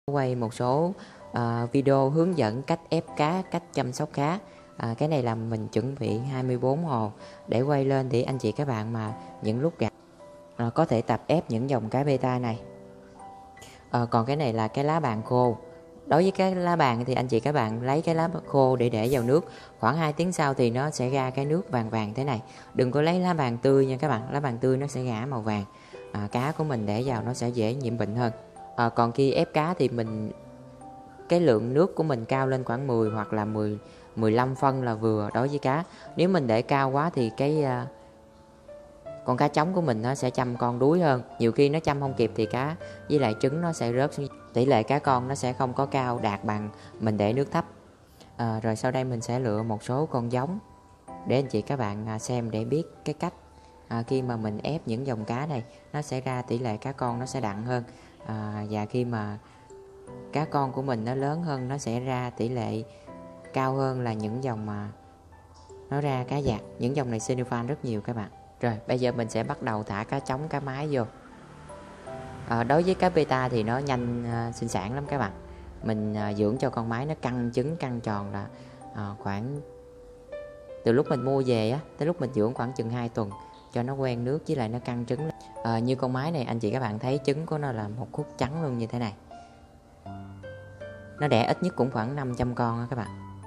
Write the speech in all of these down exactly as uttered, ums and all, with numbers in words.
Quay một số uh, video hướng dẫn cách ép cá, cách chăm sóc cá. À, cái này là mình chuẩn bị hai mươi bốn hồ để quay lên để anh chị các bạn mà những lúc gặp à, có thể tập ép những dòng cá beta này. À, còn cái này là cái lá bàn khô. Đối với cái lá bàn thì anh chị các bạn lấy cái lá khô để để vào nước, khoảng hai tiếng sau thì nó sẽ ra cái nước vàng vàng thế này. Đừng có lấy lá bàn tươi nha các bạn, lá bàn tươi nó sẽ ngã màu vàng. À, cá của mình để vào nó sẽ dễ nhiễm bệnh hơn. À, còn khi ép cá thì mình cái lượng nước của mình cao lên khoảng mười hoặc là mười mười lăm phân là vừa đối với cá. Nếu mình để cao quá thì cái uh, con cá trống của mình nó sẽ chăm con đuối hơn, nhiều khi nó chăm không kịp thì cá với lại trứng nó sẽ rớt xuống, tỷ lệ cá con nó sẽ không có cao đạt bằng mình để nước thấp. À, rồi sau đây mình sẽ lựa một số con giống để anh chị các bạn xem để biết cái cách à, khi mà mình ép những dòng cá này nó sẽ ra tỷ lệ cá con nó sẽ đặn hơn. À, và khi mà cá con của mình nó lớn hơn nó sẽ ra tỷ lệ cao hơn là những dòng mà nó ra cá dạt. Những dòng này Xenophane rất nhiều các bạn. Rồi bây giờ mình sẽ bắt đầu thả cá trống, cá mái vô. À, đối với cá beta thì nó nhanh à, sinh sản lắm các bạn. Mình à, dưỡng cho con mái nó căng trứng căng tròn là à, khoảng từ lúc mình mua về á tới lúc mình dưỡng khoảng chừng hai tuần cho nó quen nước với lại nó căng trứng. À, như con mái này anh chị các bạn thấy trứng của nó là một khúc trắng luôn như thế này. Nó đẻ ít nhất cũng khoảng năm trăm con đó các bạn.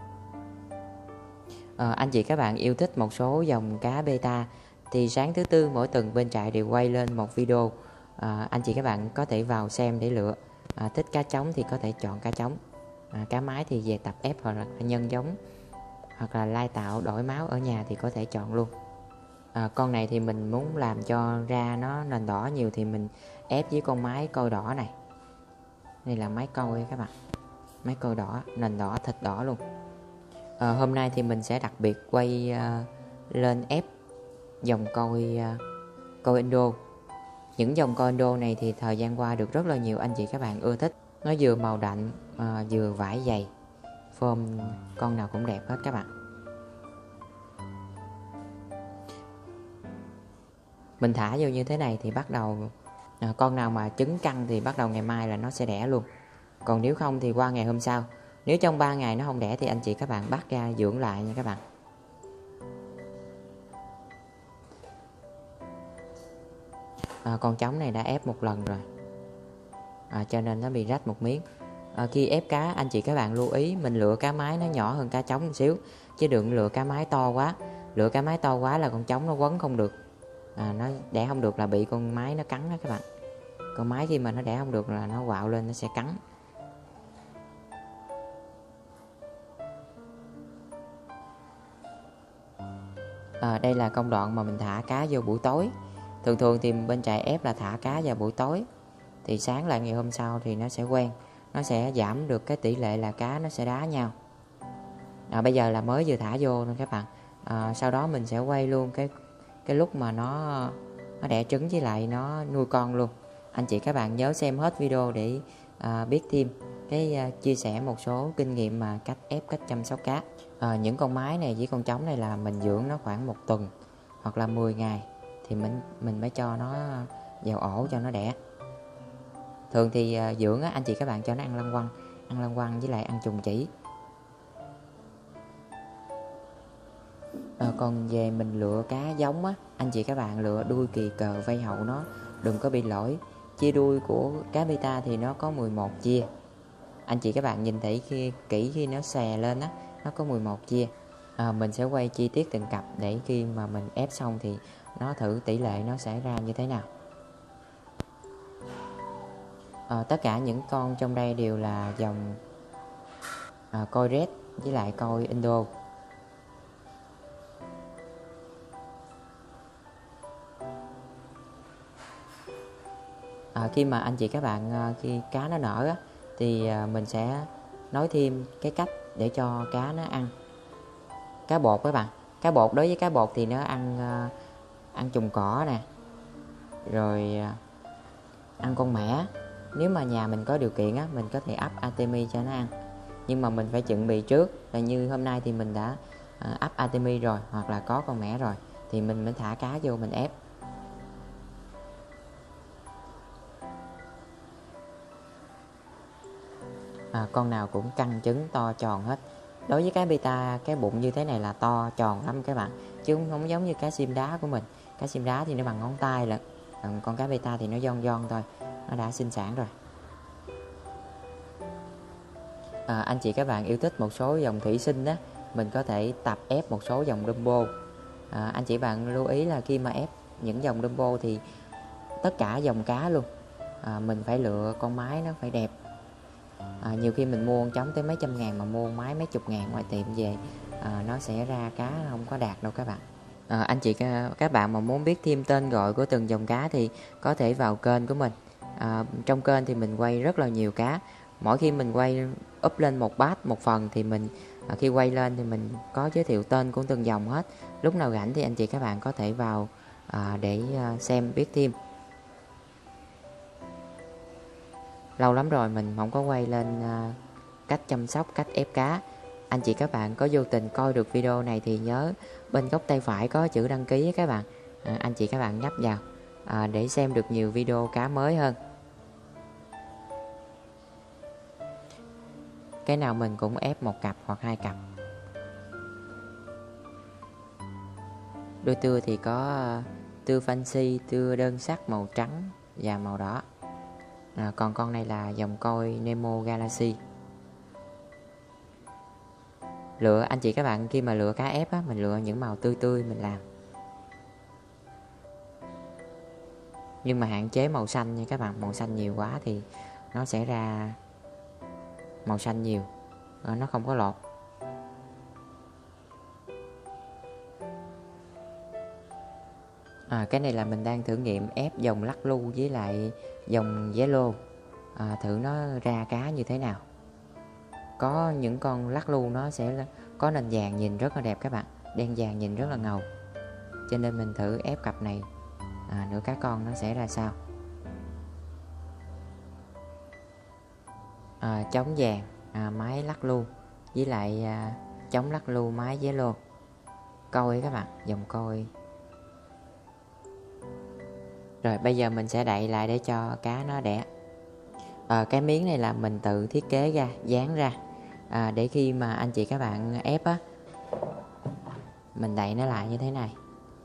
À, anh chị các bạn yêu thích một số dòng cá beta thì sáng thứ tư mỗi tuần bên trại đều quay lên một video. À, anh chị các bạn có thể vào xem để lựa. À, thích cá trống thì có thể chọn cá trống. À, cá mái thì về tập ép hoặc là nhân giống hoặc là lai tạo đổi máu ở nhà thì có thể chọn luôn. À, con này thì mình muốn làm cho ra nó nền đỏ nhiều thì mình ép với con mái coi đỏ này. Đây là mái coi các bạn, mái coi đỏ, nền đỏ, thịt đỏ luôn. À, hôm nay thì mình sẽ đặc biệt quay uh, lên ép dòng coi uh, coi Indo. Những dòng coi Indo này thì thời gian qua được rất là nhiều anh chị các bạn ưa thích. Nó vừa màu đậm, uh, vừa vải dày, form con nào cũng đẹp hết các bạn. Mình thả vô như thế này thì bắt đầu à, con nào mà trứng căng thì bắt đầu ngày mai là nó sẽ đẻ luôn. Còn nếu không thì qua ngày hôm sau. Nếu trong ba ngày nó không đẻ thì anh chị các bạn bắt ra dưỡng lại nha các bạn. À, con trống này đã ép một lần rồi, à, cho nên nó bị rách một miếng. À, khi ép cá anh chị các bạn lưu ý mình lựa cá mái nó nhỏ hơn cá trống một xíu, chứ đừng lựa cá mái to quá. Lựa cá mái to quá là con trống nó quấn không được, à, nó đẻ không được là bị con mái nó cắn đó các bạn. Con mái khi mà nó đẻ không được là nó quạo lên nó sẽ cắn. À, đây là công đoạn mà mình thả cá vô buổi tối. Thường thường thì bên trại ép là thả cá vào buổi tối, thì sáng lại ngày hôm sau thì nó sẽ quen, nó sẽ giảm được cái tỷ lệ là cá nó sẽ đá nhau. À, bây giờ là mới vừa thả vô nè các bạn. À, sau đó mình sẽ quay luôn cái cái lúc mà nó nó đẻ trứng với lại nó nuôi con luôn. Anh chị các bạn nhớ xem hết video để à, biết thêm cái à, chia sẻ một số kinh nghiệm mà cách ép, cách chăm sóc cá. À, những con mái này với con trống này là mình dưỡng nó khoảng một tuần hoặc là mười ngày thì mình mình mới cho nó vào ổ cho nó đẻ. Thường thì à, dưỡng á, anh chị các bạn cho nó ăn lăng quăng, ăn lăng quăng với lại ăn trùng chỉ. À, còn về mình lựa cá giống á, anh chị các bạn lựa đuôi kỳ cờ vây hậu nó đừng có bị lỗi. Chia đuôi của cá beta thì nó có mười một chia. Anh chị các bạn nhìn thấy khi kỹ khi nó xè lên á, nó có mười một chia. À, mình sẽ quay chi tiết từng cặp để khi mà mình ép xong thì nó thử tỷ lệ nó sẽ ra như thế nào. À, tất cả những con trong đây đều là dòng à, coi red với lại coi Indo. À, khi mà anh chị các bạn khi cá nó nở á, thì mình sẽ nói thêm cái cách để cho cá nó ăn cá bột các bạn. Cá bột đối với cá bột thì nó ăn ăn trùng cỏ nè, rồi ăn con mẻ. Nếu mà nhà mình có điều kiện á, mình có thể ấp Artemia cho nó ăn, nhưng mà mình phải chuẩn bị trước. Là như hôm nay thì mình đã ấp Artemia rồi hoặc là có con mẻ rồi thì mình mới thả cá vô mình ép. à, con nào cũng căng trứng to tròn hết. Đối với cái beta, cái bụng như thế này là to tròn lắm các bạn, chứ không giống như cá sim đá của mình. Cá sim đá thì nó bằng ngón tay lận, còn con cá beta thì nó giòn giòn thôi, nó đã sinh sản rồi. à, anh chị các bạn yêu thích một số dòng thủy sinh đó, mình có thể tập ép một số dòng Dumbo. à, anh chị bạn lưu ý là khi mà ép những dòng Dumbo thì tất cả dòng cá luôn, à, mình phải lựa con mái nó phải đẹp. à, nhiều khi mình mua con trống tới mấy trăm ngàn mà mua mái mấy chục ngàn ngoài tiệm về, à, nó sẽ ra cá không có đạt đâu các bạn. à, anh chị các bạn mà muốn biết thêm tên gọi của từng dòng cá thì có thể vào kênh của mình. à, trong kênh thì mình quay rất là nhiều cá, mỗi khi mình quay up lên một batch một phần thì mình à, khi quay lên thì mình có giới thiệu tên của từng dòng hết. Lúc nào rảnh thì anh chị các bạn có thể vào à, để à, xem biết thêm. Lâu lắm rồi mình không có quay lên à, cách chăm sóc, cách ép cá. Anh chị các bạn có vô tình coi được video này thì nhớ bên góc tay phải có chữ đăng ký các bạn. à, Anh chị các bạn nhấp vào à, để xem được nhiều video cá mới hơn. Cái nào mình cũng ép một cặp hoặc hai cặp. Đôi tưa thì có tưa fancy, tưa đơn sắc màu trắng và màu đỏ. à, Còn con này là dòng coi Nemo Galaxy. Lựa anh chị các bạn khi mà lựa cá ép á, mình lựa những màu tươi tươi mình làm, nhưng mà hạn chế màu xanh nha các bạn. Màu xanh nhiều quá thì nó sẽ ra màu xanh nhiều, nó không có lọt. à, Cái này là mình đang thử nghiệm ép dòng lắc lu với lại dòng yellow, à, thử nó ra cá như thế nào. Có những con lắc lu nó sẽ có nền vàng nhìn rất là đẹp các bạn, đen vàng nhìn rất là ngầu, cho nên mình thử ép cặp này à, nửa cá con nó sẽ ra sao. à, Trống vàng à, máy lắc lu với lại à, trống lắc lu máy yellow. Coi các bạn, dòng coi. Rồi bây giờ mình sẽ đậy lại để cho cá nó đẻ. à, Cái miếng này là mình tự thiết kế ra, dán ra, à, để khi mà anh chị các bạn ép á, mình đậy nó lại như thế này,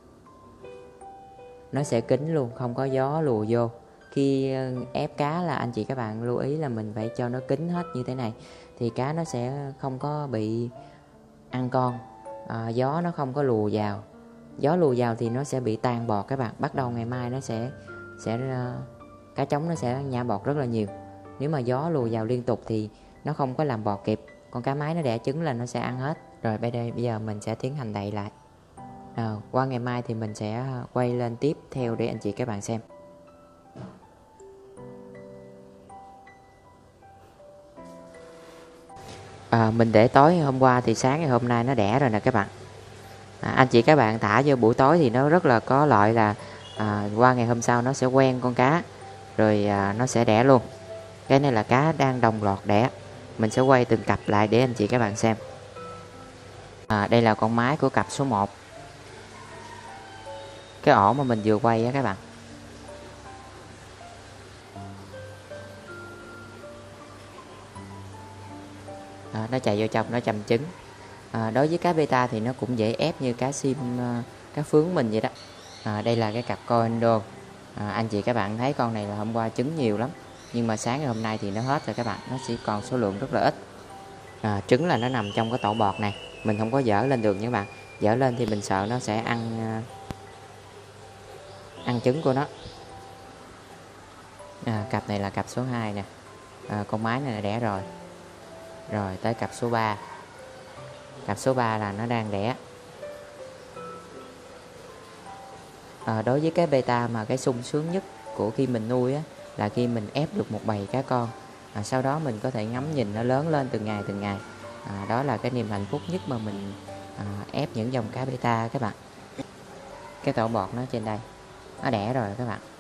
nó sẽ kín luôn, không có gió lùa vô. Khi ép cá là anh chị các bạn lưu ý là mình phải cho nó kín hết như thế này, thì cá nó sẽ không có bị ăn con, à, gió nó không có lùa vào. Gió lùa vào thì nó sẽ bị tan bọt các bạn. Bắt đầu ngày mai nó sẽ sẽ cá trống nó sẽ nhả bọt rất là nhiều. Nếu mà gió lùa vào liên tục thì nó không có làm bọt kịp, con cá mái nó đẻ trứng là nó sẽ ăn hết. Rồi bây đây bây giờ mình sẽ tiến hành đậy lại. à, Qua ngày mai thì mình sẽ quay lên tiếp theo để anh chị các bạn xem. à, Mình để tối hôm qua thì sáng ngày hôm nay nó đẻ rồi nè các bạn. à, Anh chị các bạn thả vô buổi tối thì nó rất là có lợi là à, qua ngày hôm sau nó sẽ quen con cá, rồi à, nó sẽ đẻ luôn. Cái này là cá đang đồng loạt đẻ. Mình sẽ quay từng cặp lại để anh chị các bạn xem. à, Đây là con mái của cặp số một, cái ổ mà mình vừa quay á các bạn. à, Nó chạy vô trong, nó chầm trứng. à, Đối với cá beta thì nó cũng dễ ép như cá sim, cá phướng mình vậy đó. à, Đây là cái cặp Coendo. à, Anh chị các bạn thấy con này là hôm qua trứng nhiều lắm, nhưng mà sáng ngày hôm nay thì nó hết rồi các bạn, nó chỉ còn số lượng rất là ít. à, Trứng là nó nằm trong cái tổ bọt này, mình không có dỡ lên được nha các bạn. Dỡ lên thì mình sợ nó sẽ ăn ăn trứng của nó. à, Cặp này là cặp số hai nè. à, Con mái này là đẻ rồi. Rồi tới cặp số ba. Cặp số ba là nó đang đẻ. à, Đối với cái beta mà cái sung sướng nhất của khi mình nuôi á, là khi mình ép được một bầy cá con, à, sau đó mình có thể ngắm nhìn nó lớn lên từng ngày từng ngày. à, Đó là cái niềm hạnh phúc nhất mà mình à, ép những dòng cá beta các bạn. Cái tổ bọt nó trên đây, nó đẻ rồi các bạn.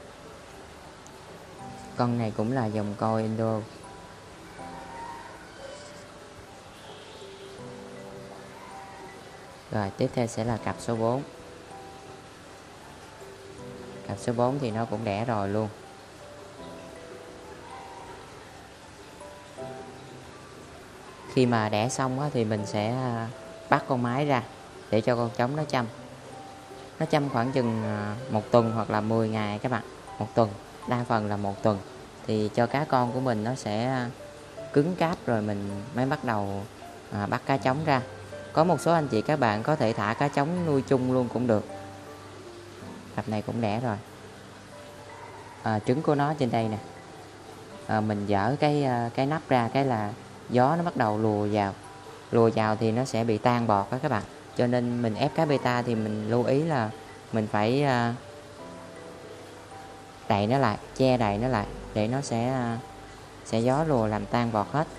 Con này cũng là dòng coi Indo. Rồi tiếp theo sẽ là cặp số bốn. Cặp số bốn thì nó cũng đẻ rồi luôn. Khi mà đẻ xong á, thì mình sẽ bắt con mái ra để cho con trống nó chăm. Nó chăm khoảng chừng một tuần hoặc là mười ngày các bạn. Một tuần, đa phần là một tuần. Thì cho cá con của mình nó sẽ cứng cáp rồi mình mới bắt đầu à, bắt cá trống ra. Có một số anh chị các bạn có thể thả cá trống nuôi chung luôn cũng được. Cặp này cũng đẻ rồi. À, trứng của nó trên đây nè. À, mình dỡ cái cái nắp ra cái là gió nó bắt đầu lùa vào. Lùa vào thì nó sẽ bị tan bọt đó các bạn. Cho nên mình ép cá beta thì mình lưu ý là mình phải uh, đậy nó lại, che đậy nó lại để nó sẽ uh, sẽ gió lùa làm tan bọt hết.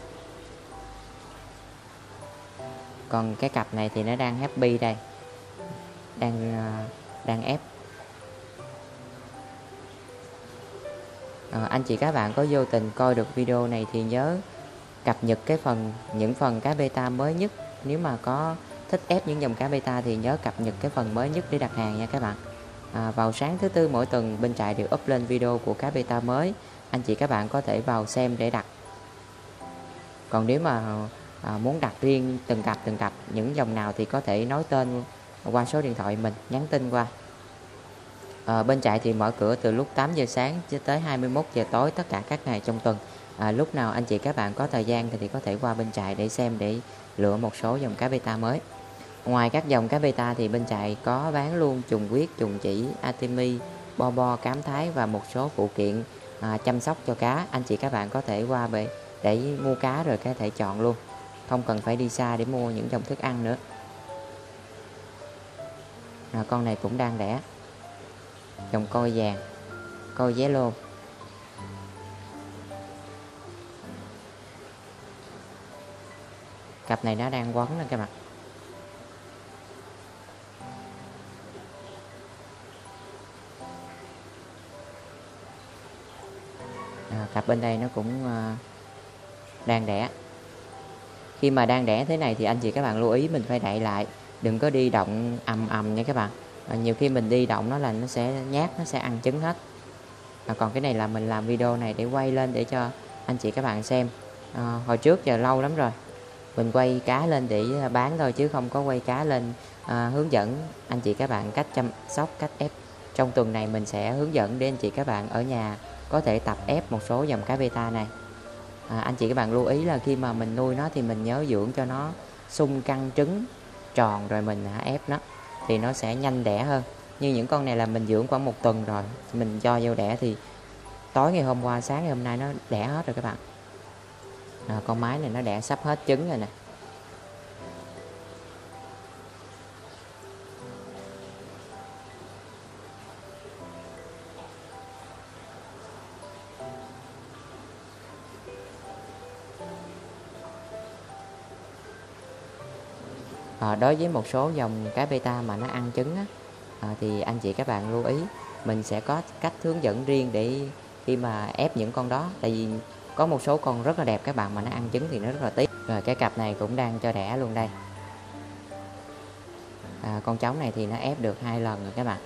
Còn cái cặp này thì nó đang happy đây, đang uh, đang ép. À, anh chị các bạn có vô tình coi được video này thì nhớ cập nhật cái phần những phần cá beta mới nhất. Nếu mà có thích ép những dòng cá beta thì nhớ cập nhật cái phần mới nhất để đặt hàng nha các bạn. À, vào sáng thứ tư mỗi tuần bên trại đều up lên video của cá beta mới, anh chị các bạn có thể vào xem để đặt. Còn nếu mà à, muốn đặt riêng từng cặp từng cặp những dòng nào thì có thể nói tên qua số điện thoại mình, nhắn tin qua. À, bên trại thì mở cửa từ lúc tám giờ sáng cho tới hai mươi mốt giờ tối tất cả các ngày trong tuần. À, lúc nào anh chị các bạn có thời gian thì, thì có thể qua bên trại để xem, để lựa một số dòng cá beta mới. Ngoài các dòng cá beta thì bên trại có bán luôn trùng huyết, trùng chỉ, Artemi, bo bo, cám thái và một số phụ kiện à, chăm sóc cho cá. Anh chị các bạn có thể qua để, để mua cá rồi có thể chọn luôn, không cần phải đi xa để mua những dòng thức ăn nữa. À, con này cũng đang đẻ, dòng coi vàng, coi yellow. Cặp này nó đang quấn nè các bạn. À, cặp bên đây nó cũng uh, đang đẻ. Khi mà đang đẻ thế này thì anh chị các bạn lưu ý mình phải đậy lại, đừng có đi động ầm ầm nha các bạn. À, nhiều khi mình đi động nó là nó sẽ nhát, nó sẽ ăn trứng hết. À, còn cái này là mình làm video này để quay lên để cho anh chị các bạn xem. À, hồi trước giờ lâu lắm rồi mình quay cá lên để bán thôi chứ không có quay cá lên à, hướng dẫn anh chị các bạn cách chăm sóc, cách ép. Trong tuần này mình sẽ hướng dẫn để anh chị các bạn ở nhà có thể tập ép một số dòng cá beta này. À, anh chị các bạn lưu ý là khi mà mình nuôi nó thì mình nhớ dưỡng cho nó sung căng trứng tròn rồi mình ép nó thì nó sẽ nhanh đẻ hơn. Như những con này là mình dưỡng khoảng một tuần rồi, mình cho vô đẻ thì tối ngày hôm qua sáng ngày hôm nay nó đẻ hết rồi các bạn. À, con mái này nó đẻ sắp hết trứng rồi nè. À, đối với một số dòng cá beta mà nó ăn trứng á, à, thì anh chị các bạn lưu ý mình sẽ có cách hướng dẫn riêng để khi mà ép những con đó. Tại vì có một số con rất là đẹp các bạn mà nó ăn trứng thì nó rất là tiếc. Rồi cái cặp này cũng đang cho đẻ luôn đây. À, con trống này thì nó ép được hai lần rồi các bạn.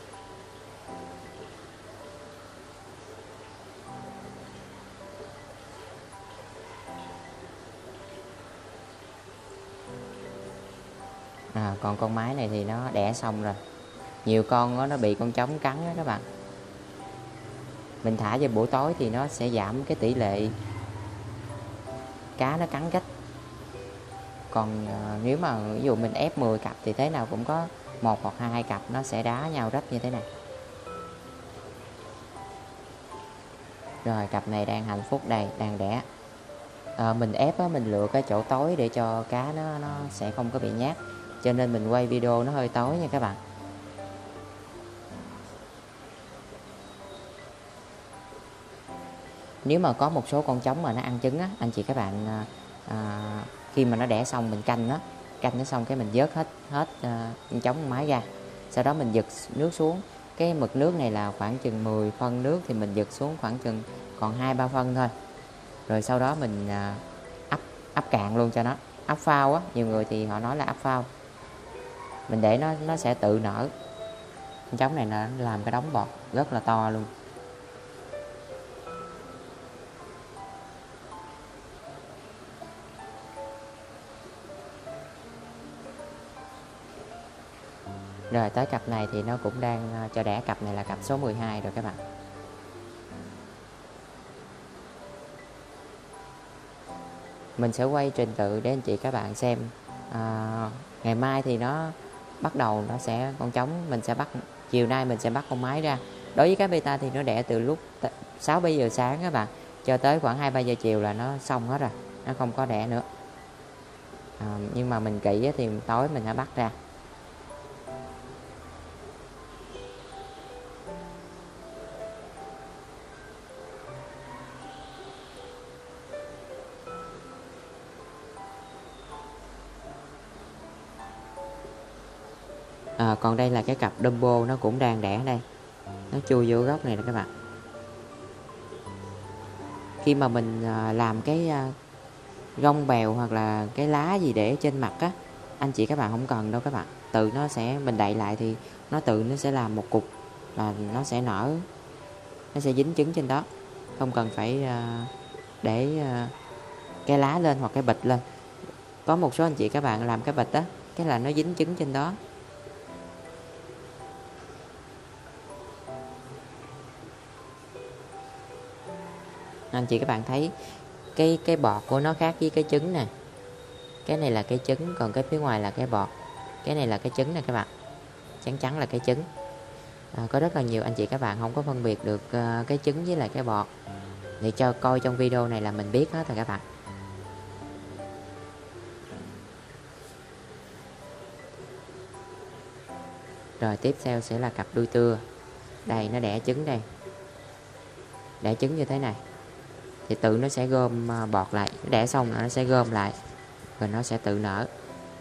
À, còn con mái này thì nó đẻ xong rồi. Nhiều con đó, nó bị con trống cắn đó các bạn. Mình thả vào buổi tối thì nó sẽ giảm cái tỷ lệ cá nó cắn rách. Còn uh, nếu mà ví dụ mình ép mười cặp thì thế nào cũng có một hoặc hai cặp nó sẽ đá nhau rách như thế này. Rồi cặp này đang hạnh phúc đây, đang đẻ. À, mình ép á, mình lựa cái chỗ tối để cho cá nó nó sẽ không có bị nhát. Cho nên mình quay video nó hơi tối nha các bạn. Nếu mà có một số con trống mà nó ăn trứng á, anh chị các bạn à, khi mà nó đẻ xong mình canh nó, canh nó xong cái mình vớt hết hết à, con trống con mái ra. Sau đó mình giật nước xuống. Cái mực nước này là khoảng chừng mười phân nước thì mình giật xuống khoảng chừng còn hai ba phân thôi. Rồi sau đó mình à, ấp ấp cạn luôn cho nó, ấp phao á, nhiều người thì họ nói là ấp phao. Mình để nó nó sẽ tự nở. Con trống này nó làm cái đống bọt rất là to luôn. Rồi tới cặp này thì nó cũng đang cho đẻ, cặp này là cặp số mười hai rồi các bạn. Mình sẽ quay trình tự để anh chị các bạn xem. à, Ngày mai thì nó bắt đầu nó sẽ con trống, mình sẽ bắt chiều nay mình sẽ bắt con mái ra. Đối với cái beta thì nó đẻ từ lúc sáu bảy giờ sáng các bạn, cho tới khoảng hai ba giờ chiều là nó xong hết rồi, nó không có đẻ nữa. à, Nhưng mà mình kỹ thì tối mình sẽ bắt ra. à, Còn đây là cái cặp Dumbo, nó cũng đang đẻ đây, nó chui vô góc này nè các bạn. Khi mà mình à, làm cái à, gông bèo hoặc là cái lá gì để trên mặt á, anh chị các bạn không cần đâu các bạn, tự nó sẽ, mình đậy lại thì nó tự nó sẽ làm một cục và nó sẽ nở, nó sẽ dính trứng trên đó, không cần phải à, để à, cái lá lên hoặc cái bịch lên. Có một số anh chị các bạn làm cái bịch á, cái là nó dính trứng trên đó. Anh chị các bạn thấy cái cái bọt của nó khác với cái trứng nè. Cái này là cái trứng, còn cái phía ngoài là cái bọt. Cái này là cái trứng nè các bạn, trắng trắng là cái trứng. à, Có rất là nhiều anh chị các bạn không có phân biệt được uh, cái trứng với lại cái bọt, thì cho coi trong video này là mình biết hết rồi các bạn. Rồi tiếp theo sẽ là cặp đuôi tưa. Đây nó đẻ trứng đây, đẻ trứng như thế này thì tự nó sẽ gom bọt lại, đẻ xong nó sẽ gom lại rồi nó sẽ tự nở.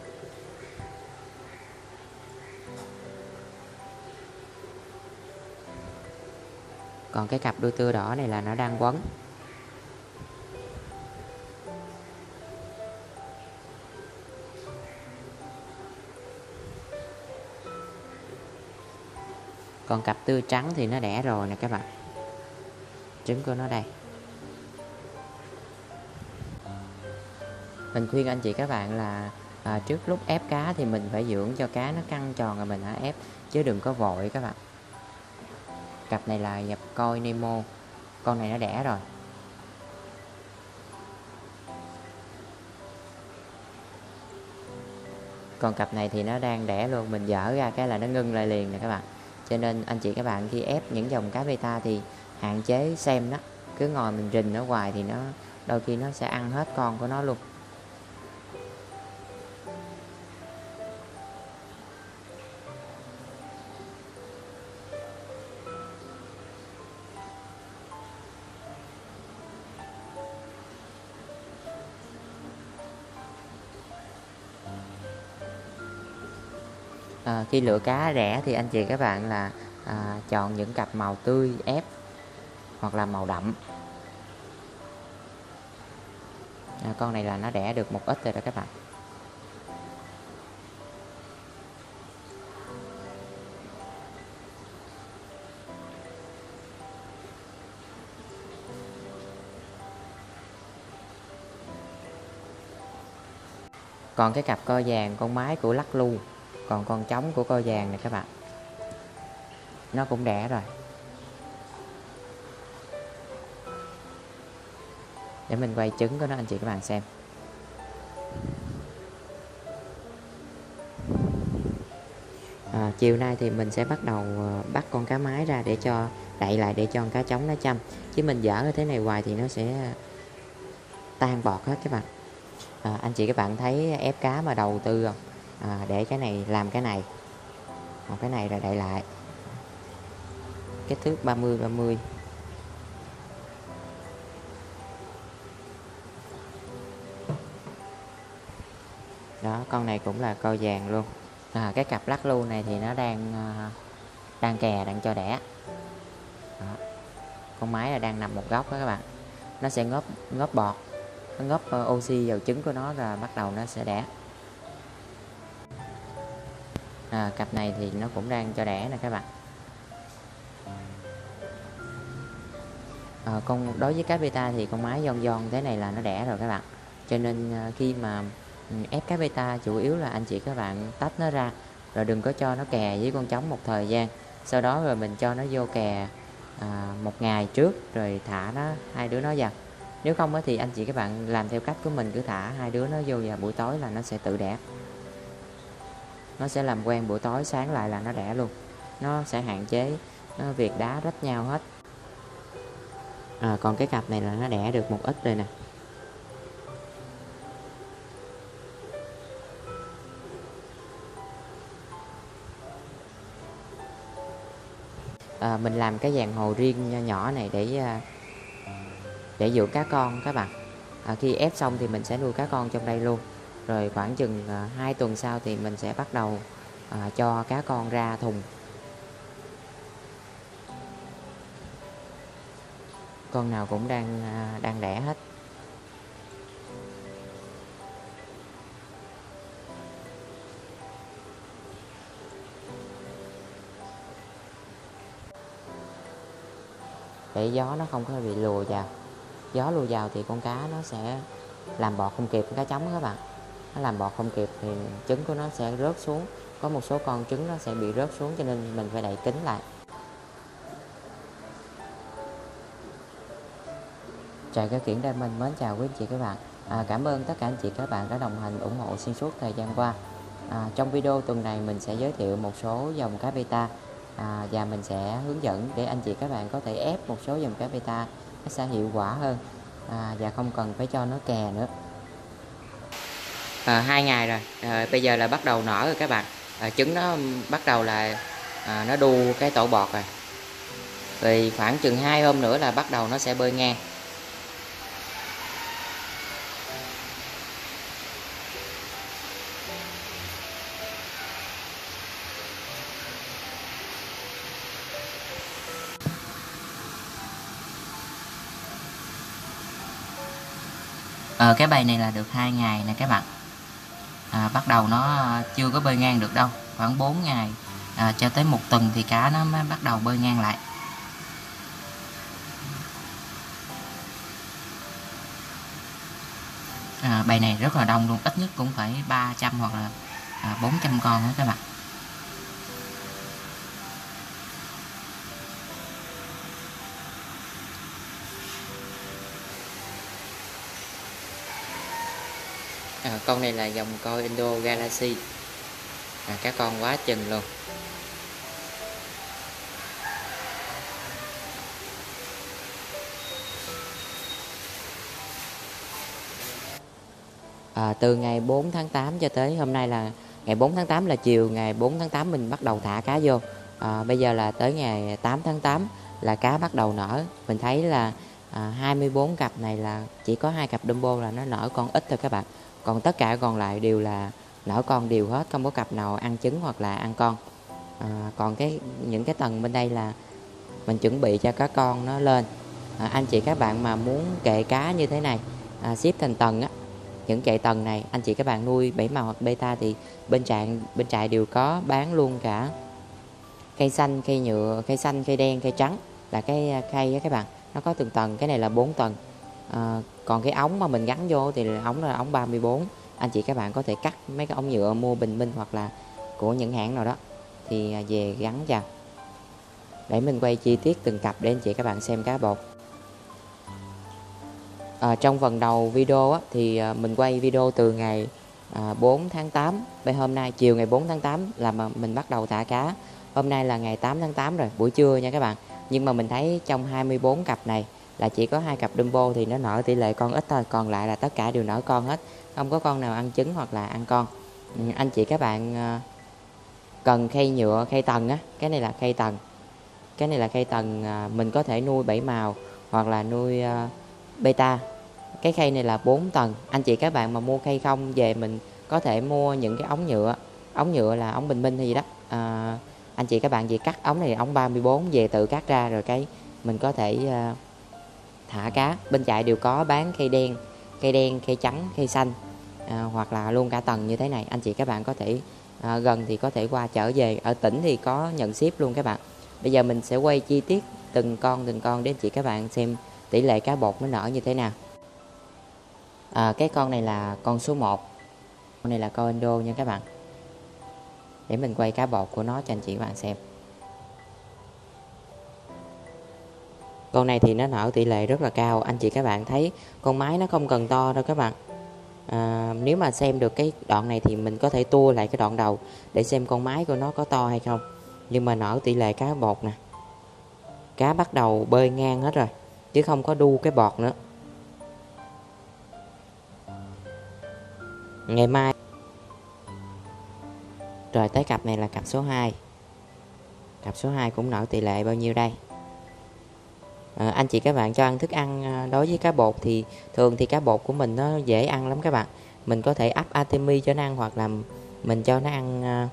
Còn cái cặp đuôi tưa đỏ này là nó đang quấn. Còn cặp tưa trắng thì nó đẻ rồi nè các bạn, trứng của nó đây. Mình khuyên anh chị các bạn là à, trước lúc ép cá thì mình phải dưỡng cho cá nó căng tròn rồi mình hãy ép, chứ đừng có vội các bạn. Cặp này là nhập coi Nemo, con này nó đẻ rồi. Còn cặp này thì nó đang đẻ luôn, mình dở ra cái là nó ngưng lại liền nè các bạn. Cho nên anh chị các bạn khi ép những dòng cá beta thì hạn chế xem đó, cứ ngồi mình rình nó hoài thì nó đôi khi nó sẽ ăn hết con của nó luôn. À, khi lựa cá rẻ thì anh chị các bạn là à, chọn những cặp màu tươi ép hoặc là màu đậm. à, Con này là nó đẻ được một ít rồi đó các bạn. Còn cái cặp co vàng con mái của lắc lu, còn con trống của co vàng này các bạn, nó cũng đẻ rồi. Để mình quay trứng của nó anh chị các bạn xem. à, Chiều nay thì mình sẽ bắt đầu bắt con cá mái ra để cho đậy lại để cho con cá trống nó chăm, chứ mình dở như thế này hoài thì nó sẽ tan bọt hết các bạn. à, Anh chị các bạn thấy ép cá mà đầu tư không? à, Để cái này làm cái này, còn cái này là đậy lại, kích thước ba mươi ba mươi. Đó, con này cũng là co vàng luôn. à, Cái cặp lắc lu này thì nó đang đang kè, đang cho đẻ. Đó. Con mái là đang nằm một góc đó các bạn, nó sẽ ngóp ngóp bọt, nó ngóp oxy vào trứng của nó rồi bắt đầu nó sẽ đẻ. à, Cặp này thì nó cũng đang cho đẻ nè các bạn. à, con Đối với cá beta thì con mái giòn giòn thế này là nó đẻ rồi các bạn, cho nên khi mà ép cá beta chủ yếu là anh chị các bạn tách nó ra rồi đừng có cho nó kè với con trống một thời gian, sau đó rồi mình cho nó vô kè à, một ngày trước rồi thả nó hai đứa nó vào. Nếu không á thì anh chị các bạn làm theo cách của mình, cứ thả hai đứa nó vô vào buổi tối là nó sẽ tự đẻ. Nó sẽ làm quen buổi tối, sáng lại là nó đẻ luôn. Nó sẽ hạn chế nó việc đá rách nhau hết. À, còn cái cặp này là nó đẻ được một ít rồi nè. À, mình làm cái dàn hồ riêng nho nhỏ này để để dụ cá con các bạn. À, khi ép xong thì mình sẽ nuôi cá con trong đây luôn. Rồi khoảng chừng à, hai tuần sau thì mình sẽ bắt đầu à, cho cá con ra thùng. Con nào cũng đang à, đang đẻ hết. Để gió nó không có bị lùa vào. Gió lùa vào thì con cá nó sẽ làm bọt không kịp, cá trống các bạn. Nó làm bọt không kịp thì trứng của nó sẽ rớt xuống. Có một số con trứng nó sẽ bị rớt xuống, cho nên mình phải đậy kín lại. Trại Cá Kiển Đam Minh mến chào quý anh chị các bạn. À, cảm ơn tất cả anh chị các bạn đã đồng hành ủng hộ xuyên suốt thời gian qua. À, trong video tuần này mình sẽ giới thiệu một số dòng cá beta à, và mình sẽ hướng dẫn để anh chị các bạn có thể ép một số dòng cá beta nó sẽ hiệu quả hơn à, và không cần phải cho nó kè nữa. À, hai ngày rồi, à, bây giờ là bắt đầu nở rồi các bạn. À, trứng nó bắt đầu là à, nó đu cái tổ bọt rồi. Rồi khoảng chừng hai hôm nữa là bắt đầu nó sẽ bơi ngang. Ờ, cái bầy này là được hai ngày nè các bạn. À, bắt đầu nó chưa có bơi ngang được đâu, khoảng bốn ngày à, cho tới một tuần thì cá nó mới bắt đầu bơi ngang lại. À, bầy này rất là đông luôn, ít nhất cũng phải ba trăm hoặc là à, bốn trăm con đó các bạn. À, con này là dòng coi Indo Galaxy. À, các con quá chừng luôn. À, từ ngày bốn tháng tám cho tới hôm nay là ngày bốn tháng tám là chiều ngày bốn tháng tám mình bắt đầu thả cá vô. À, bây giờ là tới ngày tám tháng tám là cá bắt đầu nở. Mình thấy là à, hai mươi bốn cặp này là chỉ có hai cặp Dumbo là nó nở con ít thôi các bạn. Còn tất cả còn lại đều là nở con đều hết, không có cặp nào ăn trứng hoặc là ăn con. À, còn cái những cái tầng bên đây là mình chuẩn bị cho cá con nó lên. À, anh chị các bạn mà muốn kệ cá như thế này à, xếp thành tầng á, những kệ tầng này anh chị các bạn nuôi bảy màu hoặc beta thì bên trại bên trại đều có bán luôn cả cây xanh, cây nhựa, cây xanh, cây đen, cây trắng, là cái cây á các bạn, nó có từng tầng. Cái này là bốn tầng. À, còn cái ống mà mình gắn vô thì là ống là ống ba mươi bốn. Anh chị các bạn có thể cắt mấy cái ống nhựa mua Bình Minh hoặc là của những hãng nào đó thì về gắn vào. Để mình quay chi tiết từng cặp để anh chị các bạn xem cá bột. À, trong phần đầu video á, thì à, mình quay video từ ngày à, bốn tháng tám. Bây hôm nay chiều ngày bốn tháng tám là mà mình bắt đầu thả cá. Hôm nay là ngày tám tháng tám rồi, buổi trưa nha các bạn. Nhưng mà mình thấy trong hai mươi bốn cặp này là chỉ có hai cặp Dumbo thì nó nở tỷ lệ con ít thôi, còn lại là tất cả đều nở con hết, không có con nào ăn trứng hoặc là ăn con. Ừ, anh chị các bạn à, cần khay nhựa, khay tầng á, cái này là khay tầng. Cái này là khay tầng à, mình có thể nuôi bảy màu hoặc là nuôi à, beta. Cái khay này là bốn tầng. Anh chị các bạn mà mua khay không về mình có thể mua những cái ống nhựa. Ống nhựa là ống Bình Minh hay gì đó. À, anh chị các bạn gì cắt ống này ống ba mươi bốn về tự cắt ra rồi cái mình có thể uh, thả cá. Bên trại đều có bán khay đen, khay đen, khay trắng, khay xanh à, hoặc là luôn cả tầng như thế này. Anh chị các bạn có thể à, gần thì có thể qua chở về. Ở tỉnh thì có nhận ship luôn các bạn. Bây giờ mình sẽ quay chi tiết từng con từng con để anh chị các bạn xem tỷ lệ cá bột nó nở như thế nào. À, cái con này là con số một. Con này là con Indo nha các bạn. để mình quay cá bột của nó cho anh chị các bạn xem. Con này thì nó nở tỷ lệ rất là cao, anh chị các bạn thấy con mái nó không cần to đâu các bạn. À, nếu mà xem được cái đoạn này thì mình có thể tua lại cái đoạn đầu để xem con mái của nó có to hay không. Nhưng mà nở tỷ lệ cá bột nè, cá bắt đầu bơi ngang hết rồi chứ không có đu cái bọt nữa. Ngày mai rồi tới cặp này là cặp số hai. Cặp số hai cũng nở tỷ lệ bao nhiêu đây? À, anh chị các bạn cho ăn thức ăn đối với cá bột thì thường thì cá bột của mình nó dễ ăn lắm các bạn. Mình có thể ấp Artemia cho nó ăn, hoặc là mình cho nó ăn uh,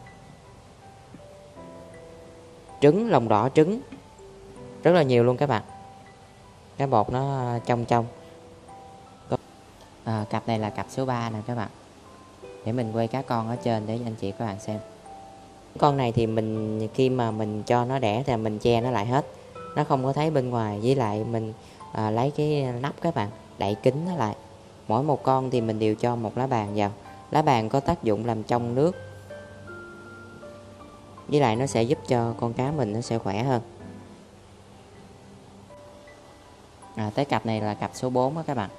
trứng, lòng đỏ trứng rất là nhiều luôn các bạn. Cá bột nó trong trong. À, cặp này là cặp số ba nè các bạn. Để mình quay cá con ở trên để anh chị các bạn xem. Con này thì mình khi mà mình cho nó đẻ thì mình che nó lại hết, nó không có thấy bên ngoài. Với lại mình à, lấy cái nắp các bạn đậy kín nó lại. Mỗi một con thì mình đều cho một lá bàn vào. Lá bàn có tác dụng làm trong nước, với lại nó sẽ giúp cho con cá mình nó sẽ khỏe hơn. À, tới cặp này là cặp số bốn đó các bạn.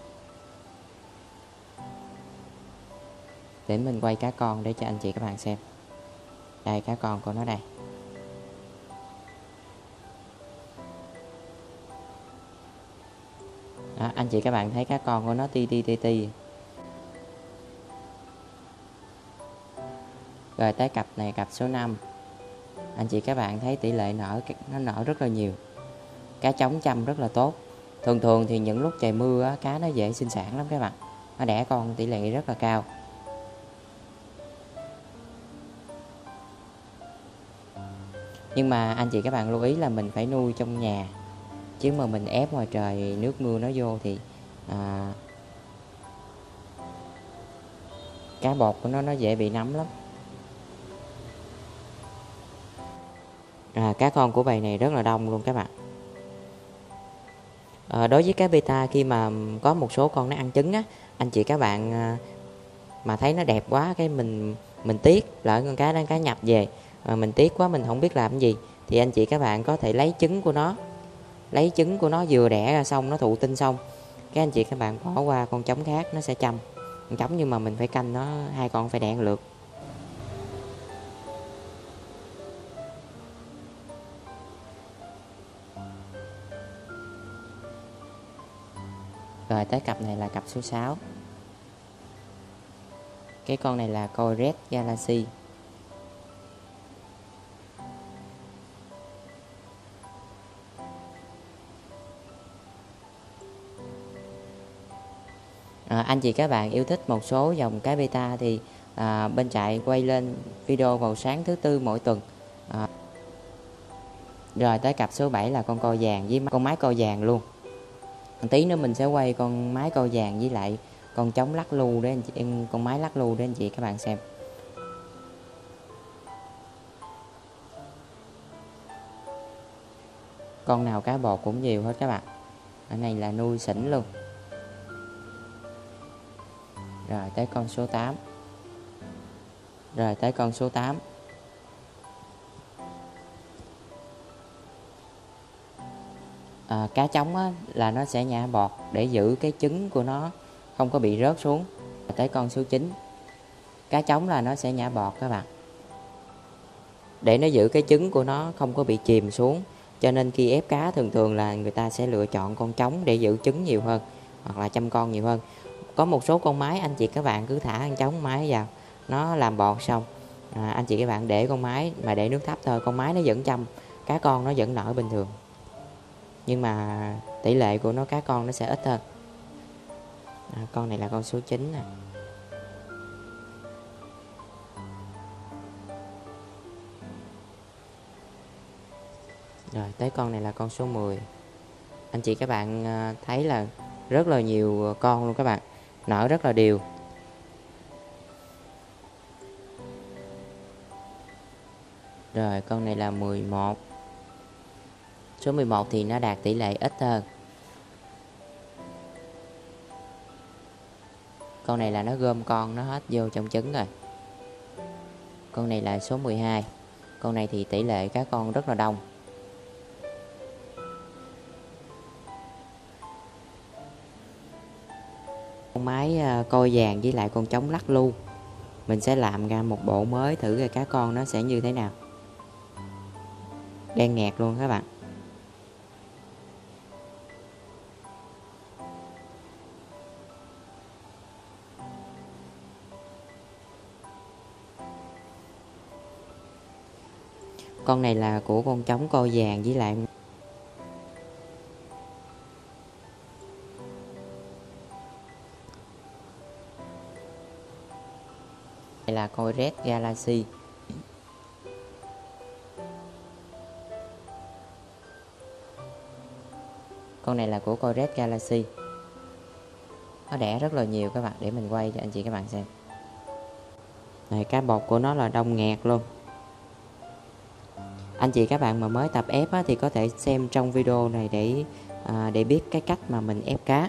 Để mình quay cá con để cho anh chị các bạn xem. Đây, cá con của nó đây. Đó, anh chị các bạn thấy cá con của nó ti ti ti ti. Rồi tới cặp này cặp số năm. Anh chị các bạn thấy tỷ lệ nở nó nở rất là nhiều. Cá trống chăm rất là tốt. Thường thường thì những lúc trời mưa á, cá nó dễ sinh sản lắm các bạn. Nó đẻ con tỷ lệ rất là cao. Nhưng mà anh chị các bạn lưu ý là mình phải nuôi trong nhà, chứ mà mình ép ngoài trời nước mưa nó vô thì à, cá bột của nó nó dễ bị nấm lắm. À, cá con của bầy này rất là đông luôn các bạn. À, đối với cá beta, khi mà có một số con nó ăn trứng á, anh chị các bạn à, mà thấy nó đẹp quá cái mình mình tiếc, lỡ con cá đang cá nhập về mà mình tiếc quá, mình không biết làm cái gì, thì anh chị các bạn có thể lấy trứng của nó, lấy trứng của nó vừa đẻ ra xong nó thụ tinh xong, cái anh chị các bạn bỏ qua con trống khác nó sẽ chăm con trống, nhưng mà mình phải canh nó hai con phải đẻ một lượt. Rồi tới cặp này là cặp số sáu. Cái con này là coi Red Galaxy. À, anh chị các bạn yêu thích một số dòng cá beta thì à, bên chạy quay lên video vào sáng thứ tư mỗi tuần. À, rồi tới cặp số bảy là con coi vàng với con mái coi vàng luôn. Một tí nữa mình sẽ quay con mái coi vàng với lại con trống lắc lu để anh chị, con mái lắc lu để anh chị các bạn xem. Con nào cá bột cũng nhiều hết các bạn. Ở này là nuôi xỉn luôn. Rồi tới con số tám. Rồi tới con số tám. À, cá trống á, là nó sẽ nhả bọt để giữ cái trứng của nó không có bị rớt xuống. Tới con số chín. Cá trống là nó sẽ nhả bọt các bạn, để nó giữ cái trứng của nó không có bị chìm xuống. Cho nên khi ép cá thường thường là người ta sẽ lựa chọn con trống để giữ trứng nhiều hơn, hoặc là chăm con nhiều hơn. Có một số con mái anh chị các bạn cứ thả con trống mái vào, nó làm bọt xong à, anh chị các bạn để con mái mà để nước thấp thôi, con mái nó vẫn chăm, cá con nó vẫn nở bình thường, nhưng mà tỷ lệ của nó cá con nó sẽ ít hơn. À, con này là con số chín nè. Rồi tới con này là con số mười. Anh chị các bạn thấy là rất là nhiều con luôn các bạn, nở rất là đều. Rồi con này là mười một. Số mười một thì nó đạt tỷ lệ ít hơn. Con này là nó gom con nó hết vô trong trứng rồi. Con này là số mười hai. Con này thì tỷ lệ cá con rất là đông. Con mái coi vàng với lại con trống lắc lu. Mình sẽ làm ra một bộ mới thử coi cá con nó sẽ như thế nào. Đen nghẹt luôn các bạn. Con này là của con trống coi vàng với lại này là coi Red Galaxy. Con này là của coi Red Galaxy. Nó đẻ rất là nhiều các bạn, để mình quay cho anh chị các bạn xem. Này, cá bột của nó là đông nghẹt luôn. Anh chị các bạn mà mới tập ép á, thì có thể xem trong video này để à, để biết cái cách mà mình ép cá.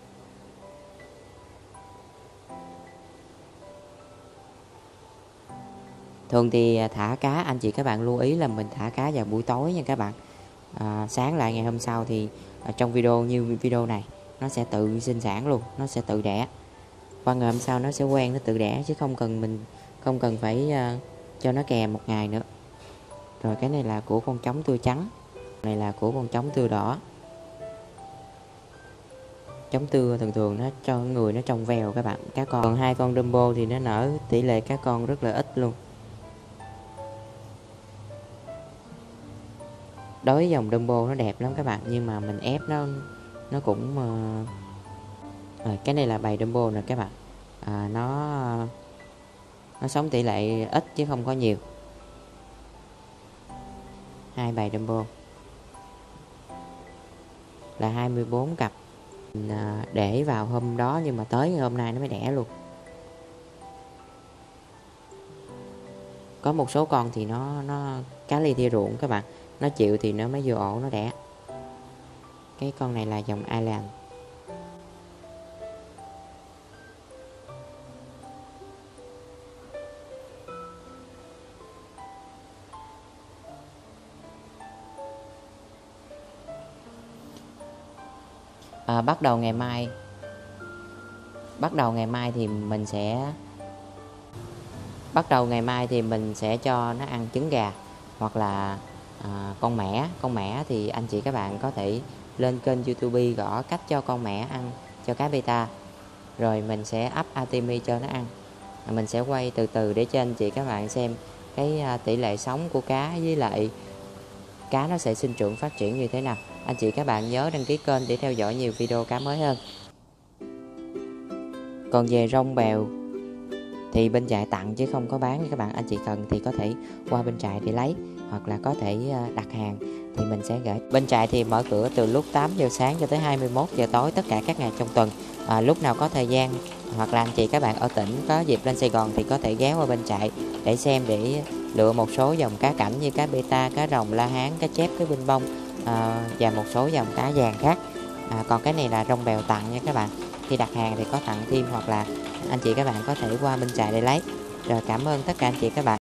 Thường thì thả cá, anh chị các bạn lưu ý là mình thả cá vào buổi tối nha các bạn. À, sáng lại ngày hôm sau thì à, trong video như video này nó sẽ tự sinh sản luôn, nó sẽ tự đẻ. Qua ngày hôm sau nó sẽ quen, nó tự đẻ chứ không cần mình không cần phải uh, cho nó kèm một ngày nữa. Rồi cái này là của con trống tươi trắng, này là của con trống tươi đỏ. Trống tươi thường thường nó cho người nó trong veo các bạn, cá con. Còn hai con Dumbo thì nó nở tỷ lệ cá con rất là ít luôn. Đối với dòng Dumbo nó đẹp lắm các bạn, nhưng mà mình ép nó nó cũng uh... rồi, cái này là bầy Dumbo nè các bạn. À, nó nó sống tỷ lệ ít chứ không có nhiều. Hai bầy Dumbo là hai mươi bốn cặp. Mình à, để vào hôm đó nhưng mà tới hôm nay nó mới đẻ luôn. Có một số con thì nó nó cá ly thia ruộng các bạn, nó chịu thì nó mới vô ổ nó đẻ. Cái con này là dòng Island. À, bắt đầu ngày mai bắt đầu ngày mai thì mình sẽ bắt đầu ngày mai thì mình sẽ cho nó ăn trứng gà hoặc là à, con mẻ. Con mẻ thì anh chị các bạn có thể lên kênh YouTube gõ cách cho con mẻ ăn cho cá beta, rồi mình sẽ up Artemia cho nó ăn. Mình sẽ quay từ từ để cho anh chị các bạn xem cái à, tỷ lệ sống của cá với lại cá nó sẽ sinh trưởng phát triển như thế nào. Anh chị các bạn nhớ đăng ký kênh để theo dõi nhiều video cá mới hơn. Còn về rong bèo thì bên trại tặng chứ không có bán nha các bạn. Anh chị cần thì có thể qua bên trại để lấy, hoặc là có thể đặt hàng thì mình sẽ gửi. Bên trại thì mở cửa từ lúc tám giờ sáng cho tới hai mươi mốt giờ tối tất cả các ngày trong tuần. À, lúc nào có thời gian hoặc là anh chị các bạn ở tỉnh có dịp lên Sài Gòn thì có thể ghé qua bên trại để xem, để lựa một số dòng cá cảnh như cá beta, cá rồng, la hán, cá chép, cá binh bông à, và một số dòng cá vàng khác. À, còn cái này là rong bèo tặng nha các bạn. Khi đặt hàng thì có tặng thêm, hoặc là anh chị các bạn có thể qua bên trại để lấy. Rồi, cảm ơn tất cả anh chị các bạn.